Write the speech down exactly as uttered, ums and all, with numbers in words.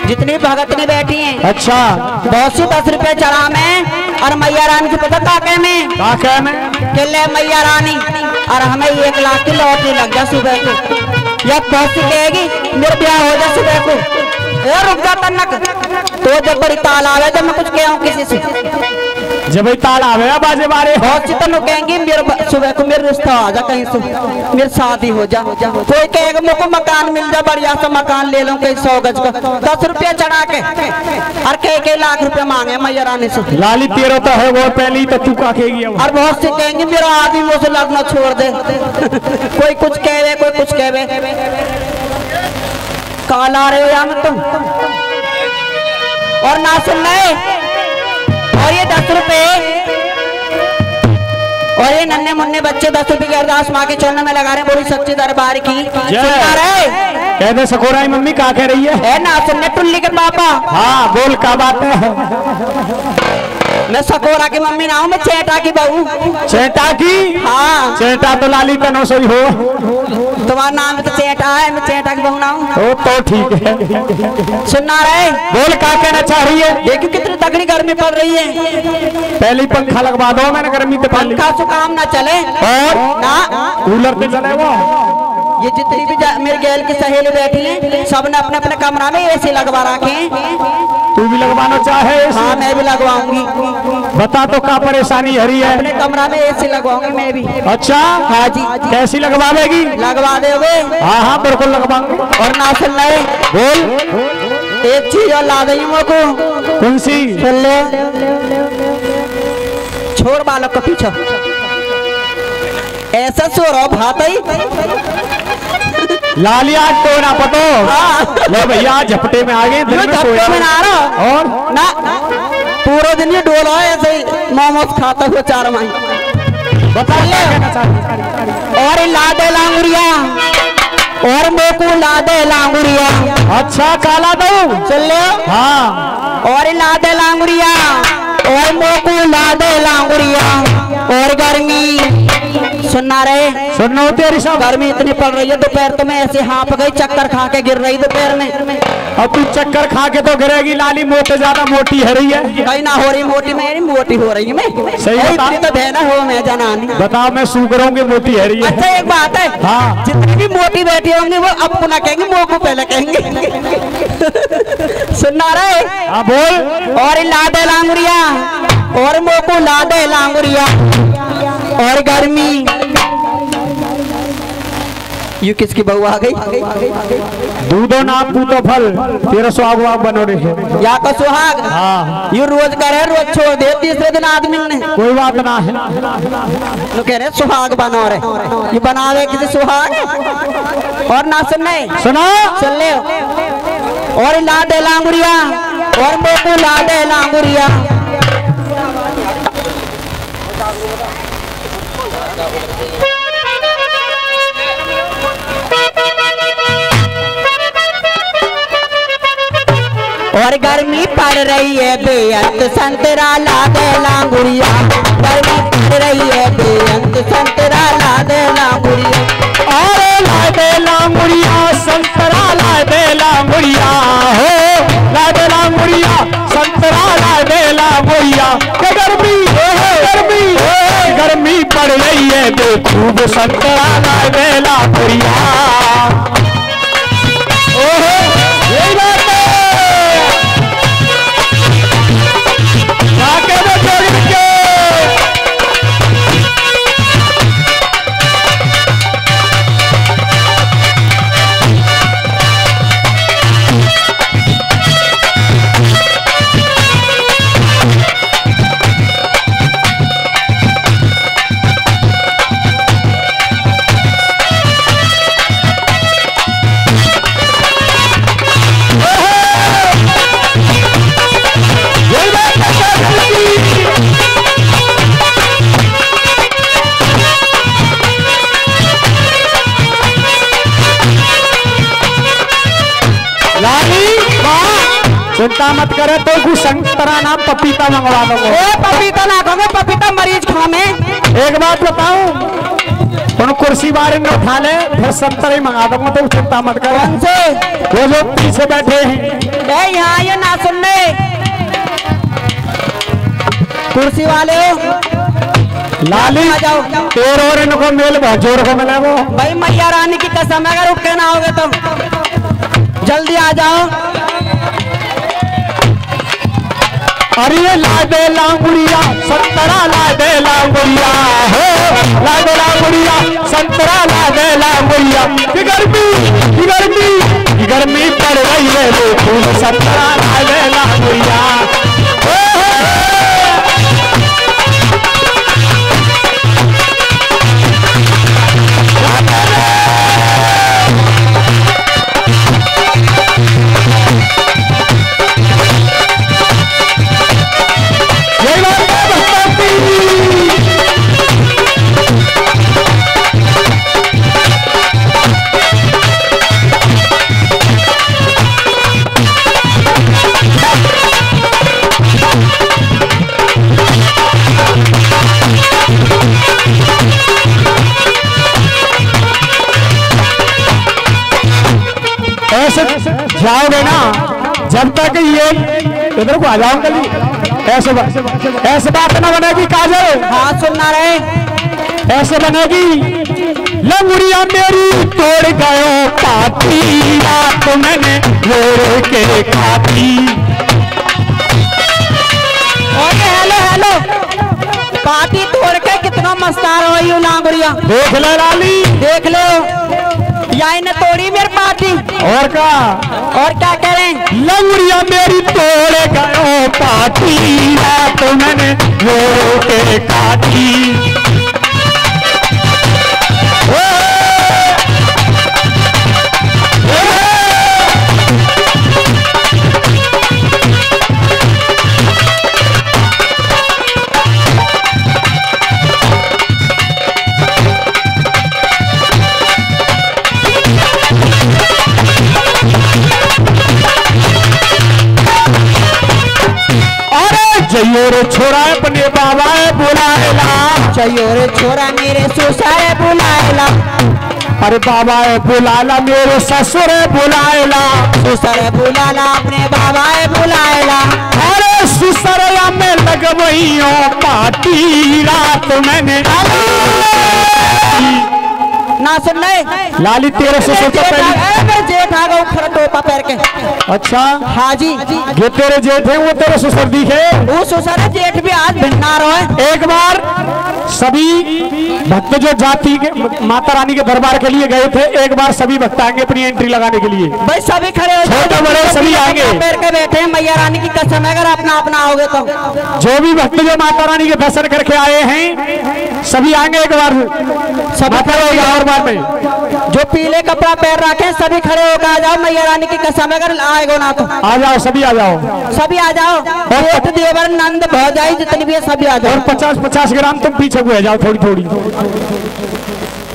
जितनी भगतनी बैठी हैं। अच्छा बहुत सी दस रुपए चढ़ा में और मैया रानी की पता काके में काके में केले मैया रानी और हमें एक लाख की लॉटरी लग जा सुबह को। या बहुत सी कहेगी मेरे ब्याह हो जा सुबह को, ए रुक जा तनक तो जब बड़ी ताल आवे जब मैं कुछ कहूँ किसी से, जब ताल आवे बाजे बारे बहुत सी तनु कहेंगी मेरे सुबह को मेरे रिश्ता आ जा कहीं से, मेरी शादी हो जा। कोई कहेगा मुझको मकान मिल जा बढ़िया सा मकान ले लूं कहीं सौ गज का, दस रुपया चढ़ा के और कई कई लाख रुपया मांगे मैया रानी से। लाली तेरा तो है वो पहली तो तू का कहेगी। और बहुत से कहेंगे मेरा आदमी वो से लड़ना छोड़ दे कोई कुछ कहे कोई कुछ कहे। काल आ रहे हो यहाँ में तुम और ना सुन रहे। और ये दस रुपए और ये नन्हे मुन्ने बच्चे दस रुपए की अरदास माँ के चरणों में लगा रहे हैं। बोली सच्ची दरबार की सुनता रहे। कहते सकोराई मम्मी क्या कह रही है? है ना सुनने टुल्ली के पापा। हाँ बोल क्या बात है? मैं सकोरा की मम्मी ना हूँ, मैं चेटा की बहू। चेटा की? हाँ चेटा तो लाली तनो सही हो। तुम्हारा नाम तो चेटा है, मैं चेटा की बहू ना हूँ। तो, तो ठीक है। सुनना रहे। बोल क्या कहना चाह रही है? देखिए कितनी तगड़ी गर्मी पड़ रही है। पहले पंखा लगवा दो मैंने गर्मी तो पंखा से काम ना चले और ना कूलर पे चले वो। ये जितनी भी मेरे गैल की सहेली बैठी हैं सबने अपने अपने कमरा में एसी लगवा रखे हैं। तू भी लगवाना चाहे? हाँ मैं भी लगवाऊंगी। बता तो क्या परेशानी हरी है? अपने कमरा में एसी लगवाऊंगी मैं भी। अच्छा हाँ जी। कैसी लगवाएगी? लगवा दोगे? हाँ हाँ बिल्कुल लगवाऊंगी। और ना सुन ले बोल एक चीज और ला दी मुझको। कौन सी? सुन ले छोड़ बालक को पीछे ऐसा सो रहा भात ही लालिया तो ना पतो। लो भैया झपटे में आ गए। झपटे में ना रहा और ना पूरा दिन ये डोला है ऐसे ही मोमोज खाता हुआ चार माही। बता ले। और लादे लांगुरिया और मोकू लादे लांगुरिया। अच्छा काला दो चल ले। हाँ और लादे लांगुरिया और मोकू लादे लांगुरिया। और गर्मी सुनना रहे। सुनो तेरी सब गर्मी इतनी पड़ रही है दोपहर तो मैं ऐसे हाँप गई चक्कर खा के गिर रही दोपहर में। अब तू चक्कर खा के तो गिरेगी। लाली मोटे ज्यादा मोटी है रही है। कहीं ना हो रही मोटी मैं मोटी हो रही मैं। सही बता। तो देना हो मैं जनानी। बताओ मैं सूगर होंगे मोटी है रही है। अच्छा एक बात है। हाँ जितनी भी मोटी बैठी होंगी वो अब पुनः कहेंगे मोह को पहले कहेंगे। सुनना रहे। हाँ बोल। और लादे लांगुरिया और मोकू लादे लांगुरिया। और गर्मी यू किसकी बहू आ गई? दूधो नाम पूतो फल तेरा सुहाग वाग बनो रहे या का सुहाग। हाँ यू रोज करे रोज छोड़ दे तीसरे दिन आदमी ने कोई बात ना है। तो कह रहे सुहाग बनो रहे ये बनावे किसी सुहाग। और ना सुनने सुनो सुन ले। और लादे लांगुरिया और मोकू लादे लांगुरिया। और गर्मी पड़ रही है बेअंत संतरा लादे लांगुरिया। गर्मी पड़ रही है बेअंत संतरा लादे लांगुरिया। अरे लादे लांगुरिया संतरा लादे लांगुरिया हो लादे लांगुरिया संतरा लादे लांगुरिया। गर्मी गर्मी गर्मी पड़ रही है तो खूब संतरा लादे लांगुरिया। ओहो यही बात है। चिंता मत करे तो कुछ संतरा नाम पपीता मंगवा दूंगा। पपीता ना खाओगे पपीता मरीज खाने। एक बात बताऊं उन कुर्सी बारे में उठा ले फिर संतरा ही मंगा दूंगा तो चिंता मत करे। कौन से? वो लोग पीछे बैठे हैं ए यहाँ ये ना सुनने कुर्सी वाले हो लाली आ जाओ। तेरे और इनको मेल भजोर को मिले वो भाई मैया रानी की कसम है, अगर उठ के ना होगे तो जल्दी आ जाओ। अरे ला दे लांगुड़िया संतरा ला दे लांगुड़िया हो, ला दे लांगुड़िया संतरा ला दे लांगुड़िया। की गर्मी की गर्मी की गर्मी पड़ रही है वो फूल संतरा ला दे लांगुड़िया। जाओगे ना जब तक ये इधर को आ जाओ गली ऐसे ऐसे बात ना बनेगी काजल। हाँ सुनना रहे ऐसे बनेगी लंगुड़िया मेरी तोड़ गयो पाती रात मैंने रोड़ के खाती। हेलो हेलो पार्टी तोड़ के कितना मस्तार हो यू लांगुड़िया। देख ले लाली देख लो या इन्हें तोड़ी मेरी पार्टी। और क्या और क्या कह रहे हैं लंगुड़िया मेरी तोड़ गयो पाती रात मैंने रोड़ के खाती। जयो रे छोरा अपने बाबा बुलाएला, जयो रे छोरा मेरे ससुर बुलाएला। अरे बाबा बुलाला मेरे ससुर बुलाएला, ससुर बुलाला अपने बाबा बुलाएला। अरे ससुरया में लगवइयो पार्टी रात मैंने ना सुन ले लाली तेरे ससुर तो पहले मैं जेठ आ गया खड़ा टोपा पैर के। अच्छा हाँ जी जो तेरे जेठ है वो तेरे ससुर दिखे वो ससुर है जेठ भी आज भिन्ना रहे। एक बार सभी भक्त जो जाति के माता रानी के दरबार के लिए गए थे, एक बार सभी भक्त आएंगे अपनी एंट्री लगाने के लिए। भाई सभी खड़े हो छोटे बड़े सभी आएंगे पैर के बैठे हैं मैया रानी की कसम है, अगर अपना अपना आओगे तो जो भी भक्त जो माता रानी के दर्शन करके आए हैं सभी आएंगे एक बार सभी और बार में। जो पीले कपड़ा पैर रखे सभी खड़े होकर आ जाओ, मैया रानी की कसम है, अगर आएगो ना तो आ जाओ सभी आ जाओ सभी आ जाओ। जेठ देवर नंद भौजाई जितनी भी है सभी आ जाओ। और पचास पचास ग्राम तुम पीछे हुए जाओ थोड़ी थोड़ी।